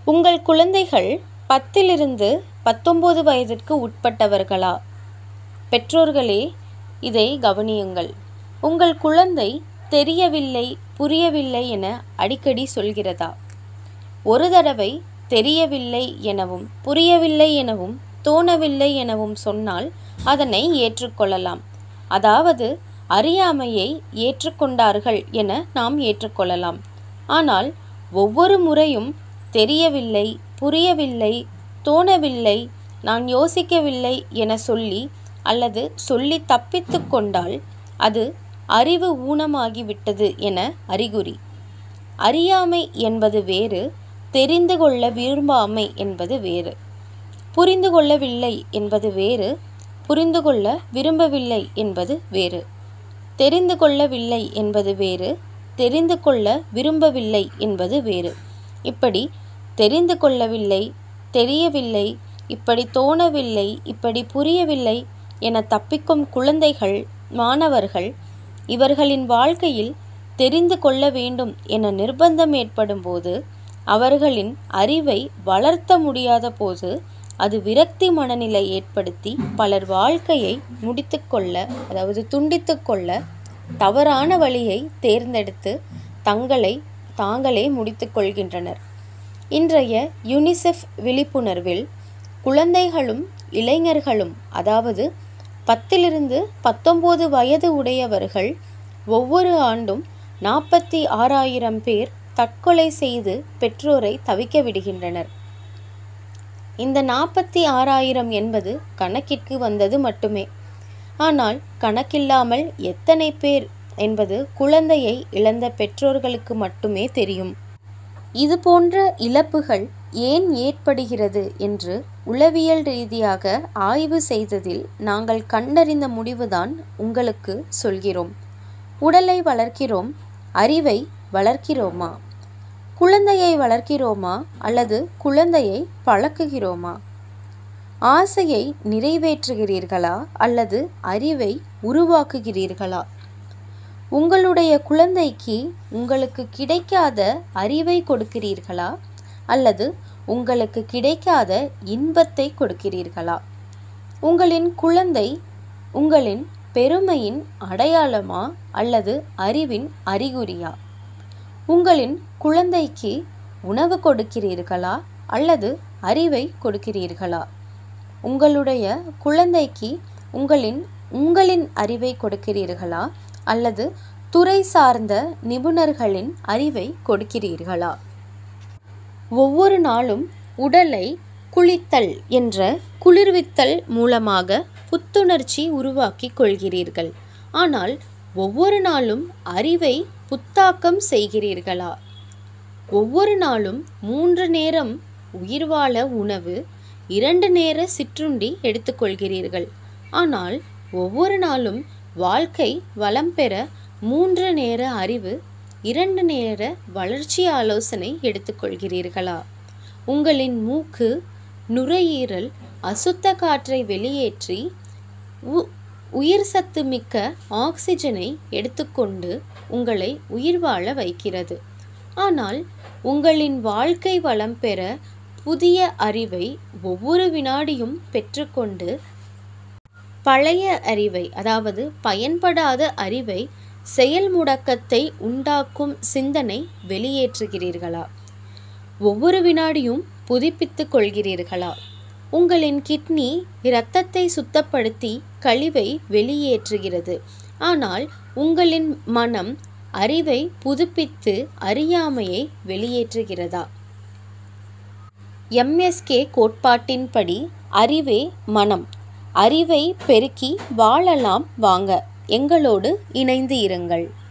உங்கள் குழந்தைகள் 10லிருந்து 19 வயதிற்கு உட்பட்டவர்களா? பெற்றோர்களே, இதை கவனியுங்கள். உங்கள் குழந்தை தெரியவில்லை, புரியவில்லை என அடிக்கடி சொல்கிறதா? ஒரு தடவை தெரியவில்லை எனவும் புரியவில்லை எனவும் தோணவில்லை எனவும் சொன்னால் அதனை ஏற்றுக்கொள்ளலாம். அதாவது அறியாமையை ஏற்றுக்கொண்டார்கள் என நாம் ஏற்றுக்கொள்ளலாம். ஆனால் ஒவ்வொரு முறையும் தெரியவில்லை, புரியவில்லை, தோணவில்லை, நான் யோசிக்கவில்லை என சொல்லி அல்லது சொல்லி தப்பித்து கொண்டால் அது அறிவு ஊனமாகிவிட்டது என அறிகுறி. அறியாமை என்பது வேறு, தெரிந்து கொள்ள விரும்பாமை என்பது வேறு. புரிந்து கொள்ளவில்லை என்பது வேறு, புரிந்து கொள்ள விரும்பவில்லை என்பது வேறு. தெரிந்து கொள்ளவில்லை என்பது வேறு, தெரிந்து கொள்ள விரும்பவில்லை என்பது வேறு. இப்படி தெரிந்து கொள்ளவில்லை, தெரியவில்லை, இப்படி தோணவில்லை, இப்படி புரியவில்லை என தப்பிக்கும் குழந்தைகள், மாணவர்கள், இவர்களின் வாழ்க்கையில் தெரிந்து கொள்ள வேண்டும் என நிர்பந்தம் ஏற்படும் போது, அவர்களின் அறிவை வளர்த்த முடியாத போது, அது விரக்தி மனநிலை ஏற்படுத்தி பலர் வாழ்க்கையை துண்டித்து கொள்ள தவறான வழியை தேர்ந்தெடுத்து தாங்களே முடித்து கொள்கின்றனர். இன்றைய யுனிசெஃப் விழிப்புணர்வில் குழந்தைகளும் இளைஞர்களும், அதாவது 10லிருந்து 19 வயது உடையவர்கள் ஒவ்வொரு ஆண்டும் 46,000 பேர் தற்கொலை செய்து பெற்றோரை தவிக்க விடுகின்றனர். இந்த 46,000 என்பது கணக்கிற்கு வந்தது மட்டுமே. ஆனால் கணக்கில்லாமல் எத்தனை பேர் என்பது குழந்தையை இழந்த பெற்றோர்களுக்கு மட்டுமே தெரியும். இது போன்ற இழப்புகள் ஏன் ஏற்படுகிறது என்று உளவியல் ரீதியாக ஆய்வு செய்ததில் நாங்கள் கண்டறிந்த முடிவுதான் உங்களுக்கு சொல்கிறோம். உடலை வளர்க்கிறோம், அறிவை வளர்க்கிறோமா? குழந்தையை வளர்க்கிறோமா அல்லது குழந்தையை பழக்குகிறோமா? ஆசையை நிறைவேற்றுகிறீர்களா அல்லது அறிவை உருவாக்குகிறீர்களா? உங்களுடைய குழந்தைக்கு உங்களுக்கு கிடைக்காத அறிவை கொடுக்கிறீர்களா அல்லது உங்களுக்கு கிடைக்காத இன்பத்தை கொடுக்கிறீர்களா? உங்களின் குழந்தை உங்களின் பெருமையின் அடையாளமா அல்லது அறிவின் அறிகுறியா? உங்களின் குழந்தைக்கு உணவு கொடுக்கிறீர்களா அல்லது அறிவை கொடுக்கிறீர்களா? உங்களுடைய குழந்தைக்கு உங்களின் அறிவை கொடுக்கிறீர்களா அல்லது துறை சார்ந்த நிபுணர்களின் அறிவை கொடுக்கிறீர்களா? ஒவ்வொரு நாளும் உடலை குளித்தல் என்ற குளிர்வித்தல் மூலமாக புத்துணர்ச்சி உருவாக்கி கொள்கிறீர்கள். ஆனால் ஒவ்வொரு நாளும் அறிவை புத்தாக்கம் செய்கிறீர்களா? ஒவ்வொரு நாளும் 3 நேரம் உயிர் வாழ உணவு, 2 நேர சிற்றுண்டி எடுத்துக்கொள்கிறீர்கள். ஆனால் ஒவ்வொரு நாளும் வாழ்க்கை வளம் பெற 3 நேர அறிவு, 2 நேர வளர்ச்சி ஆலோசனை எடுத்துக்கொள்கிறீர்களா? உங்களின் மூக்கு, நுரையீரல் அசுத்த காற்றை வெளியேற்றி உயிர் சத்து மிக்க ஆக்சிஜனை எடுத்துக்கொண்டு உங்களை உயிர் வாழ வைக்கிறது. ஆனால் உங்களின் வாழ்க்கை வளம் பெற புதிய அறிவை ஒவ்வொரு வினாடியும் பெற்றுக்கொண்டு பழைய அறிவை, அதாவது பயன்படாத அறிவை, செயல் முடக்கத்தை உண்டாக்கும் சிந்தனை வெளியேற்றுகிறீர்களா? ஒவ்வொரு வினாடியும் புதுப்பித்து கொள்கிறீர்களா? உங்களின் கிட்னி இரத்தத்தை சுத்தப்படுத்தி கழிவை வெளியேற்றுகிறது. ஆனால் உங்களின் மனம் அறிவை புதுப்பித்து அறியாமையை வெளியேற்றுகிறதா? MSK கோட்பாட்டின்படி அறிவே மனம். அறிவை பெருக்கி வாழலாம் வாங்க. எங்களோடு இணைந்து இருங்கள்.